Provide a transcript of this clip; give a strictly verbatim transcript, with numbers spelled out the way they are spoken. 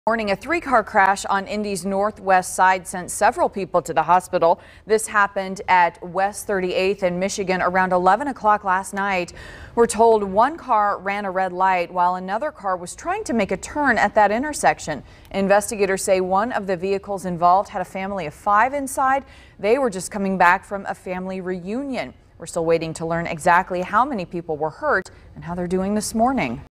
Morning, a three-car crash on Indy's northwest side sent several people to the hospital. This happened at West thirty-eighth in Michigan around eleven o'clock last night. We're told one car ran a red light while another car was trying to make a turn at that intersection. Investigators say one of the vehicles involved had a family of five inside. They were just coming back from a family reunion. We're still waiting to learn exactly how many people were hurt and how they're doing this morning.